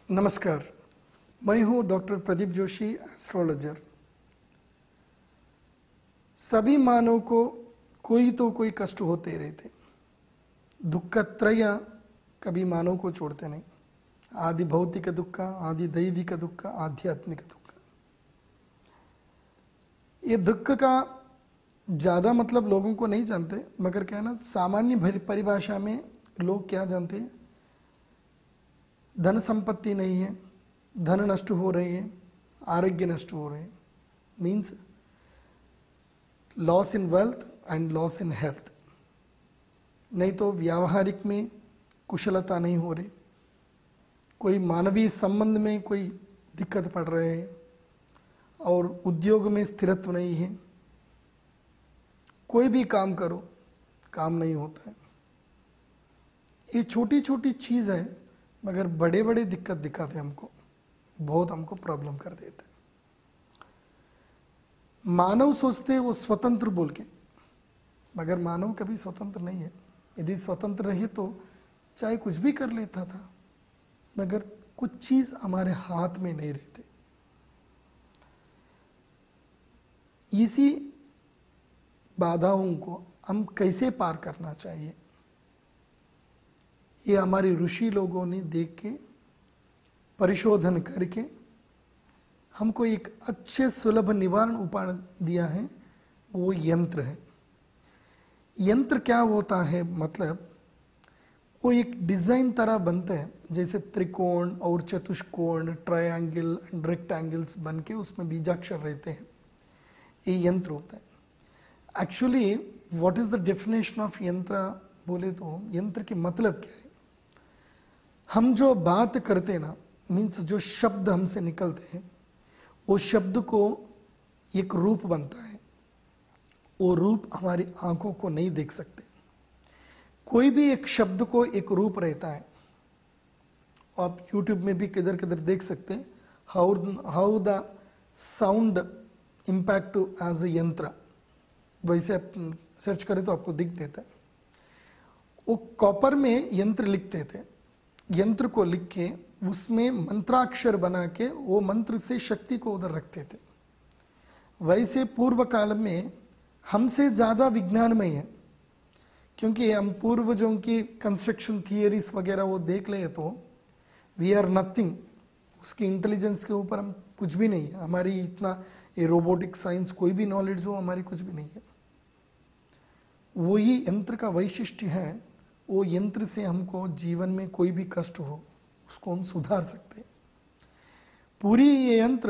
नमस्कार, मैं हूं डॉक्टर प्रदीप जोशी, एस्ट्रोलॉजर। सभी मानव को कोई तो कोई कष्ट होते रहते। दुख त्रय कभी मानव को छोड़ते नहीं। आदि भौतिक दुख, आदि दैविक दुख, आध्यात्मिक दुख। ये दुख का ज़्यादा मतलब लोगों को नहीं जानते, मगर क्या ना, सामान्य परिभाषा में लोग क्या जानते हैं? धन संपत्ति नहीं है, धन नष्ट हो रही है, आरोग्य नष्ट हो रहे हैं, means loss in wealth and loss in health. नहीं तो व्यावहारिक में कुशलता नहीं हो रही, कोई मानवीय संबंध में कोई दिक्कत पड़ रहे है, और उद्योग में स्थिरत्व नहीं है। कोई भी काम करो, काम नहीं होता है। ये छोटी छोटी चीज़ है, मगर बड़े बड़े दिक्कत दिखाते हमको, बहुत हमको प्रॉब्लम कर देते। मानव सोचते हैं वो स्वतंत्र बोल के, मगर मानव कभी स्वतंत्र नहीं है। यदि स्वतंत्र रहे तो चाहे कुछ भी कर लेता था, मगर कुछ चीज हमारे हाथ में नहीं रहते। इसी बाधाओं को हम कैसे पार करना चाहिए, ये हमारे ऋषि लोगों ने देख के परिशोधन करके हमको एक अच्छे सुलभ निवारण उपाय दिया है, वो यंत्र है। यंत्र क्या होता है? मतलब वो एक डिजाइन तरह बनते हैं, जैसे त्रिकोण और चतुष्कोण, ट्रायंगल एंड रेक्टेंगल्स बन के उसमें बीजाक्षर रहते हैं। ये यंत्र होता है। Actually what is the definition of yantra बोले तो यंत्र के मतलब क्या है? हम जो बात करते हैं ना, मीन्स जो शब्द हमसे निकलते हैं, वो शब्द को एक रूप बनता है। वो रूप हमारी आंखों को नहीं देख सकते। कोई भी एक शब्द को एक रूप रहता है। आप YouTube में भी किधर किधर देख सकते हैं, how the sound impact as a yantra. वैसे आप सर्च करें तो आपको दिख देता है। वो कॉपर में यंत्र लिखते थे, यंत्र को लिख के उसमें मंत्राक्षर बना के वो मंत्र से शक्ति को उधर रखते थे। वैसे पूर्व काल में हमसे ज़्यादा विज्ञानमय है, क्योंकि हम पूर्वजों की कंस्ट्रक्शन थियरीज वगैरह वो देख ले तो वी आर नथिंग। उसकी इंटेलिजेंस के ऊपर हम कुछ भी नहीं है। हमारी इतना ये रोबोटिक साइंस कोई भी नॉलेज हो, हमारी कुछ भी नहीं है। वही यंत्र का वैशिष्ट्य है। वो यंत्र से हमको जीवन में कोई भी कष्ट हो उसको हम सुधार सकते। पूरी ये यंत्र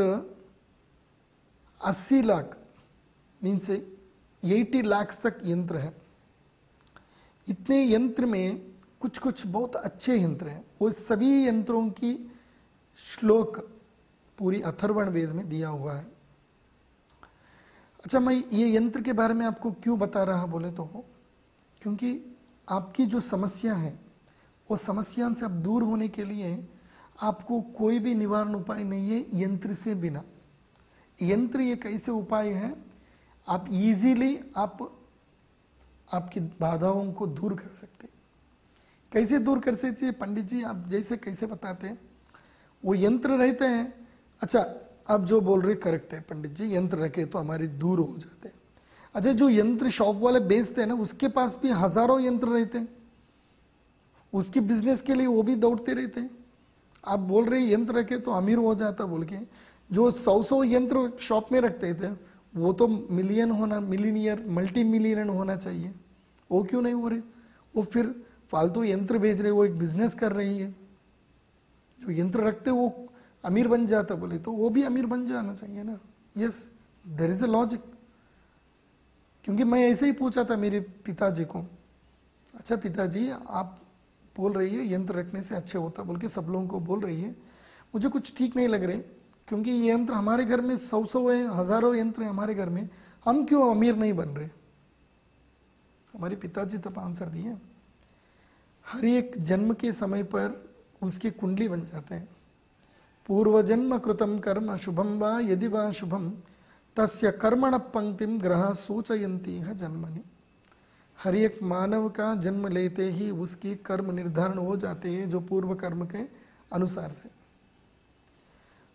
80 लाख मीन्स 80 लाख तक यंत्र है। इतने यंत्र में कुछ कुछ बहुत अच्छे यंत्र हैं। वो सभी यंत्रों की श्लोक पूरी अथर्वण वेद में दिया हुआ है। अच्छा, मैं ये यंत्र के बारे में आपको क्यों बता रहा बोले तो, क्योंकि आपकी जो समस्या है वो समस्या से आप दूर होने के लिए आपको कोई भी निवारण उपाय नहीं है यंत्र से बिना। यंत्र एक ऐसे उपाय है, आप इजीली आपकी बाधाओं को दूर कर सकते। कैसे दूर कर सकते पंडित जी? आप जैसे कैसे बताते हैं, वो यंत्र रहते हैं। अच्छा, आप जो बोल रहे करेक्ट है पंडित जी, यंत्र रखे तो हमारे दूर हो जाते हैं। अच्छा, जो यंत्र शॉप वाले बेचते हैं ना, उसके पास भी हजारों यंत्र रहते हैं। उसकी बिजनेस के लिए वो भी दौड़ते रहते हैं। आप बोल रहे यंत्र रखे तो अमीर हो जाता बोल के, जो 100 यंत्र शॉप में रखते थे वो तो मिलीनियर मल्टी मिलियनर होना चाहिए। वो क्यों नहीं हो रहे? वो फिर फालतू यंत्र बेच रहे, वो एक बिजनेस कर रही है। जो यंत्र रखते वो अमीर बन जाता बोले तो वो भी अमीर बन जाना चाहिए ना। Yes, there is a logic. क्योंकि मैं ऐसे ही पूछा था मेरे पिताजी को, अच्छा पिताजी आप बोल रही है यंत्र रखने से अच्छे होता बोल के सब लोगों को बोल रही है, मुझे कुछ ठीक नहीं लग रहे, क्योंकि ये यंत्र हमारे घर में 100 है, हजारों यंत्र है हमारे घर में, हम क्यों अमीर नहीं बन रहे? हमारे पिताजी तब आंसर दिए, हर एक जन्म के समय पर उसकी कुंडली बन जाते हैं। पूर्व जन्म कृतम कर्म शुभम वा यदि वा शुभम तस्य कर्मण पंक्तिम ग्रह सूचयंती है जन्मनि। हर एक मानव का जन्म लेते ही उसकी कर्म निर्धारण हो जाते हैं, जो पूर्व कर्म के अनुसार से।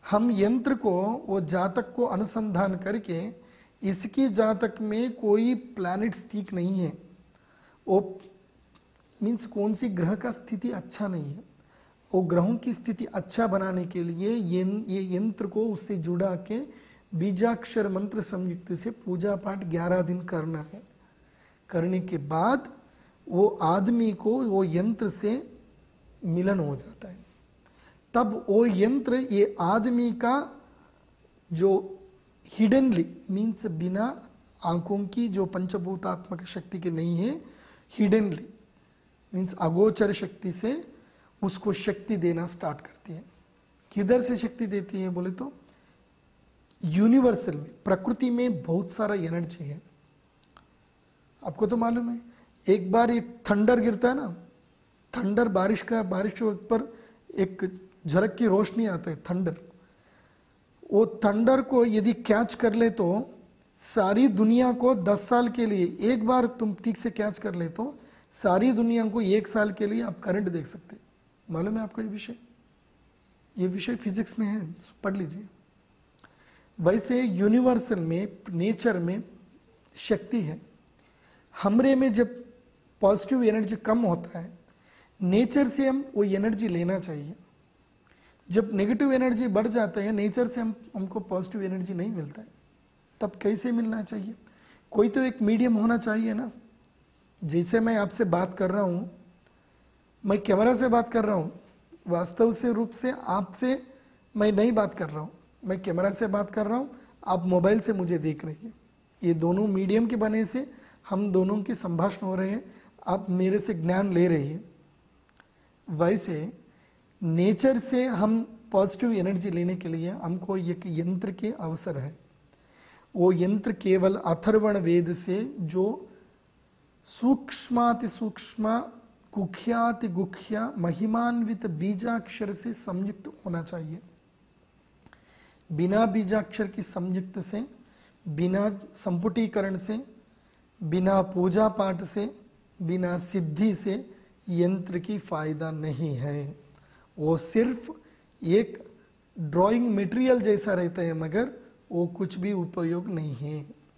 हम यंत्र को, वो जातक को अनुसंधान करके, इसकी जातक में कोई प्लैनेट्स ठीक नहीं है, वो मीन्स कौन सी ग्रह का स्थिति अच्छा नहीं है, वो ग्रहों की स्थिति अच्छा बनाने के लिए ये यंत्र को उससे जुड़ा के बीजाक्षर मंत्र संयुक्त से पूजा पाठ 11 दिन करना है। करने के बाद वो आदमी को वो यंत्र से मिलन हो जाता है। तब वो यंत्र ये आदमी का जो हिडनली मीन्स बिना आंखों की जो पंचभूतात्मक शक्ति के नहीं है, हिडनली मीन्स अगोचर शक्ति से उसको शक्ति देना स्टार्ट करती है। किधर से शक्ति देती है बोले तो यूनिवर्सल में, प्रकृति में बहुत सारा एनर्जी है। आपको तो मालूम है, एक बार एक थंडर गिरता है ना, थंडर बारिश के ऊपर एक झलक की रोशनी आता है थंडर, वो थंडर को यदि कैच कर ले तो सारी दुनिया को 10 साल के लिए, एक बार तुम ठीक से कैच कर ले तो सारी दुनिया को 1 साल के लिए आप करंट देख सकते। मालूम है आपको ये विषय फिजिक्स में है, पढ़ लीजिए। वैसे यूनिवर्सल में, नेचर में शक्ति है। हमरे में जब पॉजिटिव एनर्जी कम होता है, नेचर से हम वो एनर्जी लेना चाहिए। जब नेगेटिव एनर्जी बढ़ जाता है, नेचर से हमको पॉजिटिव एनर्जी नहीं मिलता है, तब कैसे मिलना चाहिए? कोई तो एक मीडियम होना चाहिए ना। जैसे मैं आपसे बात कर रहा हूँ, मैं कैमरा से बात कर रहा हूँ, वास्तव से रूप से आपसे मैं नहीं बात कर रहा हूँ, मैं कैमरा से बात कर रहा हूँ, आप मोबाइल से मुझे देख रही हैं। ये दोनों मीडियम के बने से हम दोनों की संभाषण हो रहे हैं, आप मेरे से ज्ञान ले रही हैं। वैसे नेचर से हम पॉजिटिव एनर्जी लेने के लिए हमको एक यंत्र के अवसर है। वो यंत्र केवल अथर्वण वेद से जो सूक्ष्माति सूक्ष्म गुख्याति गुख्या महिमान्वित बीजाक्षर से संयुक्त होना चाहिए। बिना बीजाक्षर की संयुक्त से, बिना संपुटीकरण से, बिना पूजा पाठ से, बिना सिद्धि से यंत्र की फायदा नहीं है। वो सिर्फ एक ड्राइंग मटेरियल जैसा रहता है, मगर वो कुछ भी उपयोग नहीं है।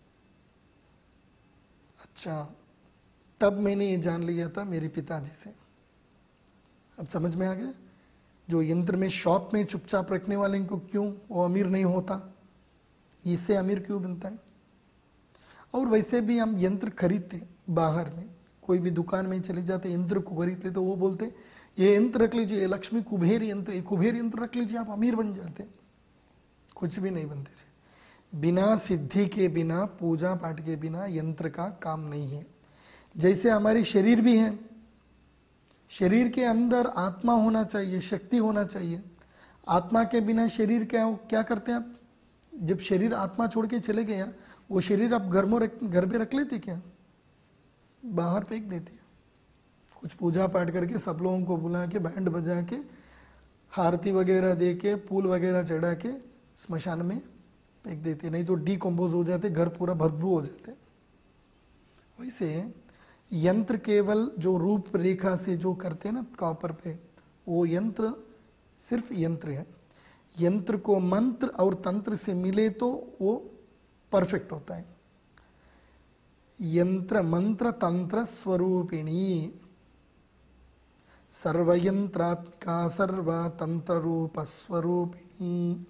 अच्छा, तब मैंने ये जान लिया था मेरे पिताजी से। अब समझ में आ गया, जो यंत्र में शॉप में चुपचाप रखने वाले को क्यों वो अमीर नहीं होता, इससे अमीर क्यों बनता है। और वैसे भी हम यंत्र खरीदते बाहर में, कोई भी दुकान में चले जाते, यंत्र को खरीद ले तो वो बोलते ये यंत्र रख लीजिए, ये लक्ष्मी कुबेर यंत्र, ये कुबेर यंत्र रख लीजिए, आप अमीर बन जाते। कुछ भी नहीं बनते थे। बिना सिद्धि के, बिना पूजा पाठ के बिना यंत्र का काम नहीं है। जैसे हमारी शरीर भी है, शरीर के अंदर आत्मा होना चाहिए, शक्ति होना चाहिए। आत्मा के बिना शरीर क्या करते हैं आप? जब शरीर आत्मा छोड़ के चले गया, वो शरीर आप घर पे रख लेते क्या? बाहर फेंक देते। कुछ पूजा पाठ करके सब लोगों को बुला के, बैंड बजा के, आरती वगैरह दे के, फूल वगैरह चढ़ा के स्मशान में फेंक देते, नहीं तो डीकम्पोज हो जाते, घर पूरा बदबू हो जाते। वैसे यंत्र केवल जो रूप रेखा से जो करते हैं ना कॉपर पे, वो यंत्र सिर्फ यंत्र है। यंत्र को मंत्र और तंत्र से मिले तो वो परफेक्ट होता है। यंत्र मंत्र तंत्र स्वरूपिणी सर्वयंत्रात्मिका सर्वतंत्र रूप स्वरूपिणी।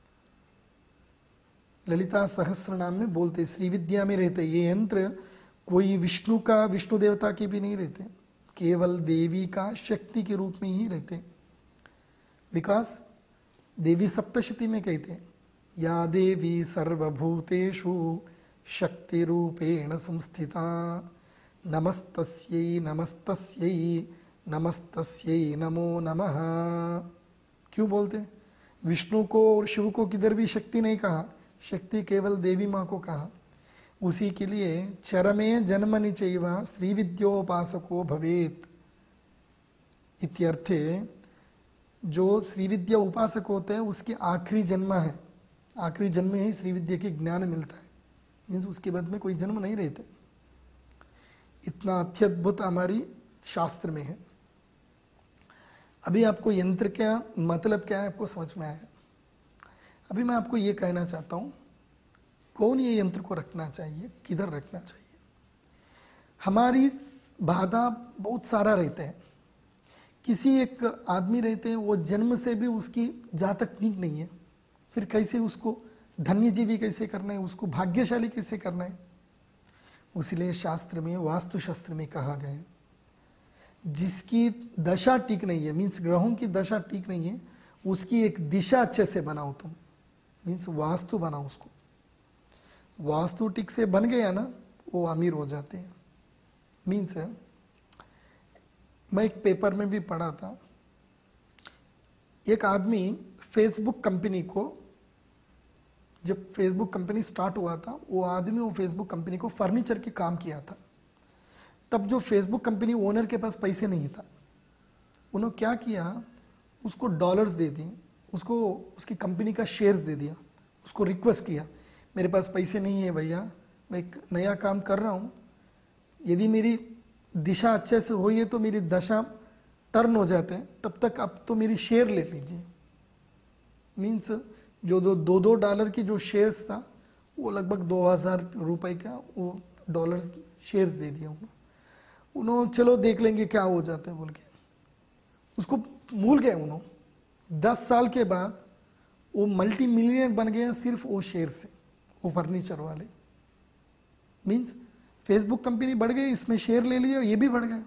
ललिता सहस्रनाम में बोलते, श्री विद्या में रहते ये यंत्र कोई विष्णु का, विष्णु देवता के भी नहीं रहते, केवल देवी का शक्ति के रूप में ही रहते। बिकॉज देवी सप्तशती में कहते हैं, या देवी सर्वभूतेषु शक्ति रूपेण संस्थिता नमस्तस्यै नमस्तस्यै नमस्तस्यै नमो नमः। क्यों बोलते? विष्णु को और शिव को किधर भी शक्ति नहीं कहा, शक्ति केवल देवी माँ को कहा। उसी के लिए चरमे जन्मनि चैव श्रीविद्योपासको भवेत् इत्यर्थे, जो श्रीविद्या उपासक होते हैं उसके आखिरी जन्म है, आखिरी जन्म में ही श्रीविद्या के ज्ञान मिलता है। मीन्स उसके बाद में कोई जन्म नहीं रहते। इतना अत्यद्भुत हमारी शास्त्र में है। अभी आपको यंत्र क्या मतलब क्या है आपको समझ में आया। अभी मैं आपको ये कहना चाहता हूँ, कौन ये यंत्र को रखना चाहिए, किधर रखना चाहिए। हमारी बाधा बहुत सारा रहते हैं। किसी एक आदमी रहते हैं, वो जन्म से भी उसकी जातक ठीक नहीं है, फिर कैसे उसको धन्यजीवी कैसे करना है, उसको भाग्यशाली कैसे करना है। इसलिए शास्त्र में, वास्तु शास्त्र में कहा गया है, जिसकी दशा ठीक नहीं है, मीन्स ग्रहों की दशा ठीक नहीं है, उसकी एक दिशा अच्छे से बनाओ तुम, मीन्स वास्तु बनाओ उसको। वास्तु ठीक से बन गया ना, वो अमीर हो जाते हैं। मीन्स मैं एक पेपर में भी पढ़ा था, एक आदमी फेसबुक कंपनी को, जब फेसबुक कंपनी स्टार्ट हुआ था, वो आदमी वो फेसबुक कंपनी को फर्नीचर के काम किया था। तब जो फेसबुक कंपनी ओनर के पास पैसे नहीं था, उन्होंने क्या किया, उसको डॉलर्स दे दिए, उसको उसकी कंपनी का शेयर्स दे दिया, उसको रिक्वेस्ट किया, मेरे पास पैसे नहीं है भैया, मैं एक नया काम कर रहा हूँ, यदि मेरी दिशा अच्छे से हुई है तो मेरी दशा टर्न हो जाते हैं, तब तक आप तो मेरी शेयर ले लीजिए। मीन्स जो दो डॉलर की जो शेयर्स था, वो लगभग 2000 रुपए का वो डॉलर्स शेयर्स दे दिया उन्होंने। चलो देख लेंगे क्या हो जाता है बोल के उसको भूल गए उन्होंने। 10 साल के बाद वो मल्टी मिलियनर बन गए सिर्फ वो शेयर से, वो फर्नीचर वाले। मीन्स फेसबुक कंपनी बढ़ गई, इसमें शेयर ले लिया, ये भी बढ़ गया।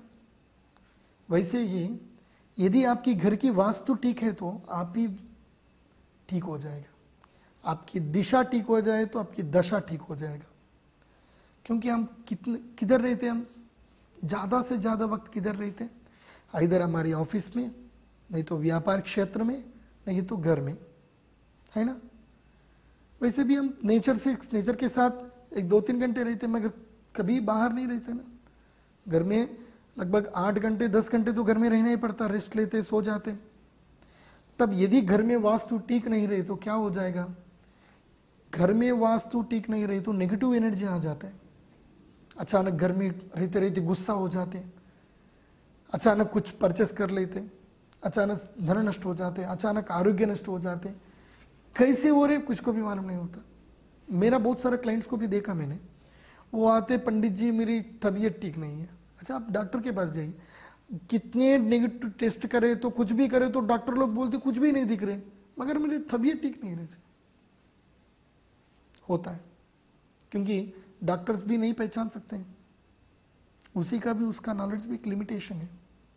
वैसे ही यदि आपकी घर की वास्तु ठीक है तो आप भी ठीक हो जाएगा, आपकी दिशा ठीक हो जाए तो आपकी दशा ठीक हो जाएगा। क्योंकि हम किधर रहते हैं, हम ज़्यादा से ज़्यादा वक्त किधर रहते हैं, इधर हमारी ऑफिस में, नहीं तो व्यापार क्षेत्र में, नहीं तो घर में, है ना। वैसे भी हम नेचर के साथ 1-2-3 घंटे रहते हैं, मगर कभी बाहर नहीं रहते ना। घर में लगभग 8 घंटे 10 घंटे तो घर में रहना ही पड़ता, रेस्ट लेते, सो जाते। तब यदि घर में वास्तु ठीक नहीं रही तो क्या हो जाएगा, घर में वास्तु ठीक नहीं रही तो नेगेटिव एनर्जी आ जाता है। अचानक घर में रहते रहते गुस्सा हो जाते, अचानक कुछ परचेस कर लेते, अचानक धन नष्ट हो जाते, अचानक आरोग्य नष्ट हो जाते, कैसे हो रहे कुछ को भी मालूम नहीं होता। मेरा बहुत सारे क्लाइंट्स को भी देखा मैंने, वो आते, पंडित जी मेरी तबीयत ठीक नहीं है। अच्छा, आप डॉक्टर के पास जाइए, कितने नेगेटिव टेस्ट करे तो कुछ भी करे तो डॉक्टर लोग बोलते कुछ भी नहीं दिख रहे, मगर मेरी तबीयत ठीक नहीं रही। होता है क्योंकि डॉक्टर्स भी नहीं पहचान सकते हैं, उसी का भी, उसका नॉलेज भी एक लिमिटेशन है।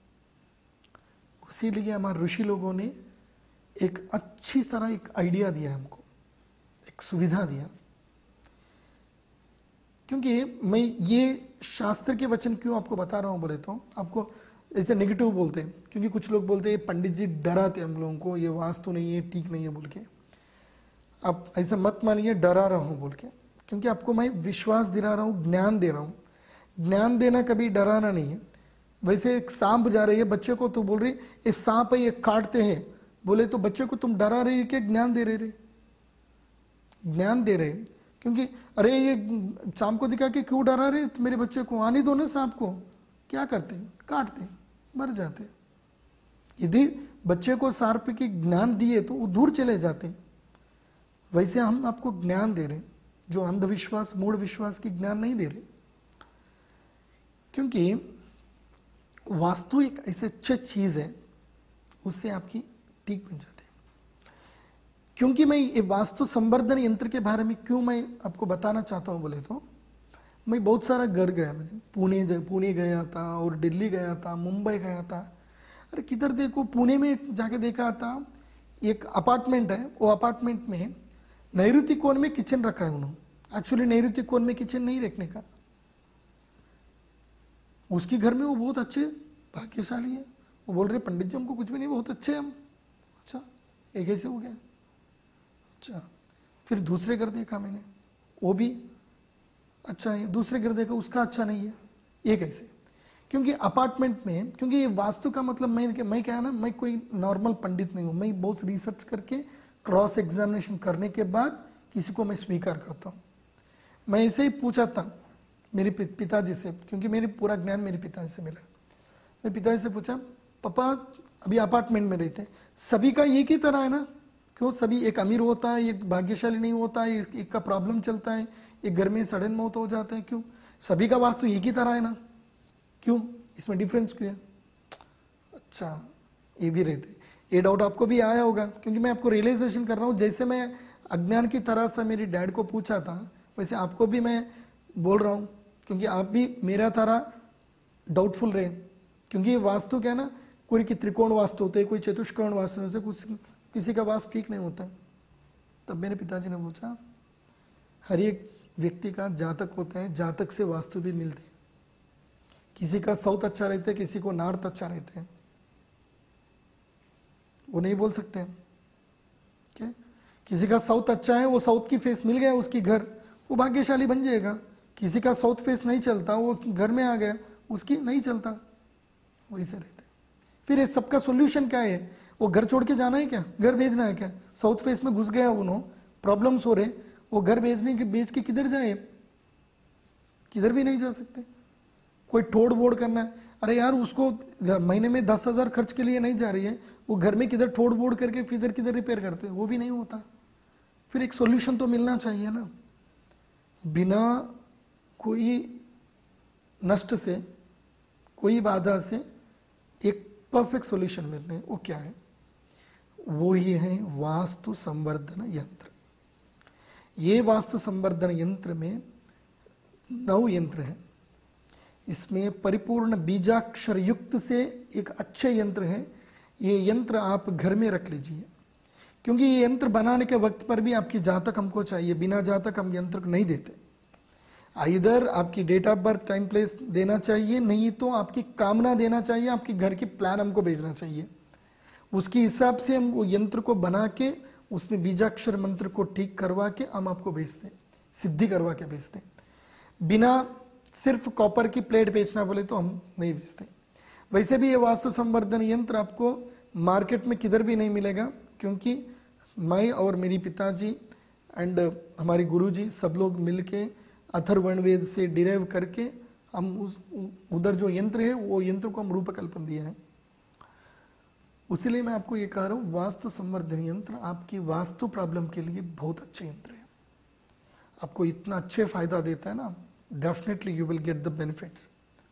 इसीलिए हमारे ऋषि लोगों ने एक अच्छी तरह एक आइडिया दिया हमको, एक सुविधा दिया। क्योंकि मैं ये शास्त्र के वचन क्यों आपको बता रहा हूं बोले तो, आपको ऐसे नेगेटिव बोलते हैं, क्योंकि कुछ लोग बोलते हैं पंडित जी डराते हम लोगों को, ये वास्तु नहीं है, ठीक नहीं है बोल के। आप ऐसा मत मानिए डरा रहा हूं बोल के, क्योंकि आपको मैं विश्वास दिला रहा हूं, ज्ञान दे रहा हूं। ज्ञान देना कभी डराना नहीं है। वैसे एक सांप जा रही है बच्चे को, तो बोल रही ये सांप है, ये काटते हैं, बोले तो बच्चे को तुम डरा रही है कि ज्ञान दे रहे? ज्ञान दे रहे, क्योंकि अरे ये सांप को दिखा के क्यों डरा रहे, तो मेरे बच्चे को आने दो ना, सांप को क्या करते, काटते, मर जाते। यदि बच्चे को सांप की ज्ञान दिए तो वो दूर चले जाते। वैसे हम आपको ज्ञान दे रहे, जो अंधविश्वास, मूढ़ विश्वास की ज्ञान नहीं दे रहे। क्योंकि वास्तु एक ऐसे अच्छी चीज है, उससे आपकी ठीक बन जाते हैं। क्योंकि मैं ये वास्तु संवर्धन यंत्र के बारे में क्यों मैं आपको बताना चाहता हूं बोले तो, मैं बहुत सारा घर गया, मैंने पुणे गया था, और दिल्ली गया था, मुंबई गया था। अरे किधर देखो, पुणे में जाके देखा था, एक अपार्टमेंट है, वो अपार्टमेंट में नैऋत्य कोण में किचन रखा है उन्होंने। एक्चुअली नैऋत्य कोण में किचन नहीं रखने का, उसके घर में वो बहुत अच्छे भाग्यशाली है। वो बोल रहे पंडित जी हमको कुछ भी नहीं, बहुत अच्छे हैं हम। अच्छा, एक ऐसे हो गया। अच्छा, फिर दूसरे घर देखा मैंने, वो भी अच्छा है। दूसरे घर देखा, उसका अच्छा नहीं है। ये कैसे? क्योंकि अपार्टमेंट में, क्योंकि ये वास्तु का मतलब मैं क्या है ना, मैं कोई नॉर्मल पंडित नहीं हूँ। मैं बहुत रिसर्च करके, क्रॉस एग्जामिनेशन करने के बाद किसी को मैं स्वीकार करता हूँ। मैं ऐसे ही पूछा था मेरे पिताजी से, क्योंकि मेरे पूरा ज्ञान मेरे पिताजी से मिला। मैं पिताजी से पूछा, पापा अभी अपार्टमेंट में रहते हैं, सभी का एक ही तरह है ना? क्यों? सभी, एक अमीर होता है, एक भाग्यशाली नहीं होता है, एक का प्रॉब्लम चलता है, एक घर में सडन मौत हो जाता है, क्यों? सभी का वास्तु एक ही तरह है ना, क्यों? इसमें डिफरेंस क्यों है? अच्छा, ये भी रहते, ये डाउट आपको भी आया होगा, क्योंकि मैं आपको रियलाइजेशन कर रहा हूँ, जैसे मैं अज्ञान की तरह से मेरी डैड को पूछा था, वैसे आपको भी मैं बोल रहा हूँ, क्योंकि आप भी मेरा तरह डाउटफुल रहे। क्योंकि ये वास्तु क्या है ना, कोई की त्रिकोण वास्तु होते हैं, कोई चतुष्कोण वास्तु होते हैं, कुछ किसी का वास्तु ठीक नहीं होता है। तब मेरे पिताजी ने पूछा, हर एक व्यक्ति का जातक होता है, जातक से वास्तु भी मिलते हैं, किसी का साउथ अच्छा रहता है, किसी को नॉर्थ अच्छा रहता है, वो नहीं बोल सकते हैं क्या? किसी का साउथ अच्छा है, वो साउथ की फेस मिल गया उसकी घर, वो भाग्यशाली बन जाएगा। किसी का साउथ फेस नहीं चलता, वो घर में आ गया, उसकी नहीं चलता, वैसे रहते। फिर इस सबका सोल्यूशन क्या है? वो घर छोड़ के जाना है क्या? घर भेजना है क्या? साउथ फेस में घुस गया उन्होंने, प्रॉब्लम्स हो रहे, वो घर बेच के किधर जाए? किधर भी नहीं जा सकते। कोई ठोड़ बोड़ करना है, अरे यार उसको महीने में 10,000 खर्च के लिए नहीं जा रही है, वो घर में किधर ठोड़ बोड़ करके किधर किधर रिपेयर करते हैं, वो भी नहीं होता। फिर एक सॉल्यूशन तो मिलना चाहिए ना, बिना कोई नष्ट से, कोई बाधा से एक परफेक्ट सॉल्यूशन मिलने, वो क्या है? वो ही है वास्तु संवर्धन यंत्र। ये वास्तु संवर्धन यंत्र में 9 यंत्र है। इसमें परिपूर्ण बीजाक्षर युक्त से एक अच्छे यंत्र है। ये यंत्र आप घर में रख लीजिए, क्योंकि ये यंत्र बनाने के वक्त पर भी आपकी जातक हमको चाहिए, बिना जातक हम यंत्र को नहीं देते। इधर आपकी date of birth, time place देना चाहिए, नहीं तो आपकी कामना देना चाहिए, आपकी घर की प्लान हमको भेजना चाहिए। उसके हिसाब से हम वो यंत्र को बना के उसमें बीजाक्षर मंत्र को ठीक करवा के हम आपको भेजते, सिद्धि करवा के भेजते। बिना सिर्फ कॉपर की प्लेट बेचना बोले तो हम नहीं बेचते। वैसे भी ये वास्तु संवर्धन यंत्र आपको मार्केट में किधर भी नहीं मिलेगा, क्योंकि मैं और मेरी पिताजी एंड हमारे गुरुजी सब लोग मिलके अथर्व वेद से डिराइव करके हम उधर जो यंत्र है वो यंत्र को हम रूपकल्पन दिया है। उसीलिए मैं आपको ये कह रहा हूँ, वास्तु संवर्धन यंत्र आपकी वास्तु प्रॉब्लम के लिए बहुत अच्छे यंत्र है। आपको इतना अच्छे फायदा देता है ना, definitely you will get the benefits.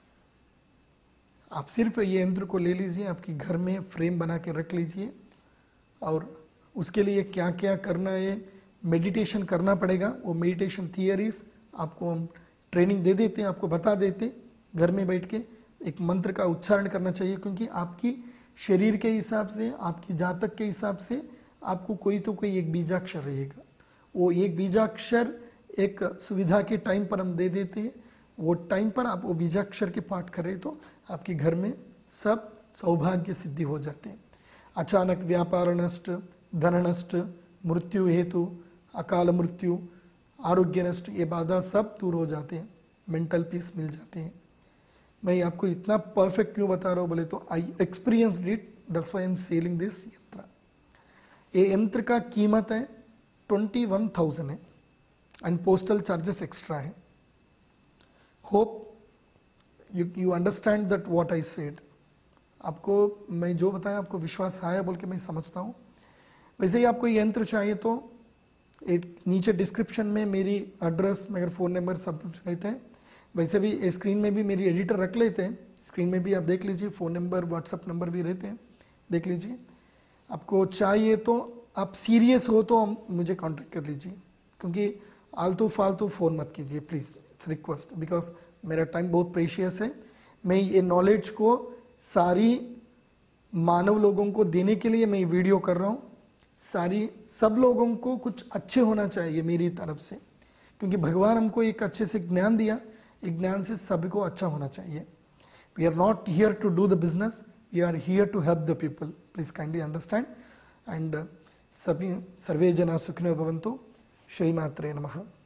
आप सिर्फ ये यंत्र को ले लीजिए, आपकी घर में फ्रेम बना के रख लीजिए, और उसके लिए क्या क्या करना है, मेडिटेशन करना पड़ेगा। वो मेडिटेशन थियरीज आपको हम ट्रेनिंग दे देते हैं, आपको बता देते, घर में बैठ के एक मंत्र का उच्चारण करना चाहिए, क्योंकि आपकी शरीर के हिसाब से, आपकी जातक के हिसाब से आपको कोई तो कोई एक बीजाक्षर रहेगा। वो एक बीजाक्षर एक सुविधा के टाइम पर हम दे देते हैं, वो टाइम पर आप वो बीजाक्षर के पाठ करें तो आपके घर में सब सौभाग्य सिद्धि हो जाते हैं। अचानक व्यापार नष्ट, धन नष्ट, मृत्यु हेतु, अकाल मृत्यु, आरोग्य नष्ट, ये बाधा सब दूर हो जाते हैं, मेंटल पीस मिल जाते हैं। मैं आपको इतना परफेक्ट क्यों बता रहा हूँ बोले तो I experienced it, that's why I am selling this yantra. ये यंत्र का कीमत है 21,000 है एंड पोस्टल चार्जेस एक्स्ट्रा है। Hope you understand that what I said. आपको मैं जो बताया आपको विश्वास आया बोल के मैं समझता हूँ। वैसे ही आपको ये यंत्र चाहिए तो एक नीचे डिस्क्रिप्शन में मेरी एड्रेस, मेरा फ़ोन नंबर सब कुछ रहते हैं। वैसे भी स्क्रीन में भी मेरी एडिटर रख लेते हैं, स्क्रीन में भी आप देख लीजिए, फ़ोन नंबर, व्हाट्सअप नंबर भी रहते हैं, देख लीजिए। आपको चाहिए तो आप सीरियस हो तो मुझे कांटेक्ट कर लीजिए, क्योंकि आलतू फालतू फ़ोन मत कीजिए प्लीज़, इट्स रिक्वेस्ट, बिकॉज मेरा टाइम बहुत प्रेशियस है। मैं ये नॉलेज को सारी मानव लोगों को देने के लिए मैं वीडियो कर रहा हूँ। सब लोगों को कुछ अच्छे होना चाहिए मेरी तरफ से, क्योंकि भगवान हमको एक अच्छे से ज्ञान दिया, एक ज्ञान से सभी को अच्छा होना चाहिए। We are not here to do the business, we are here to help the people, please kindly understand. And सभी सर्वे जना सुखिनो भवन्तु। श्रीमात्रे नमः।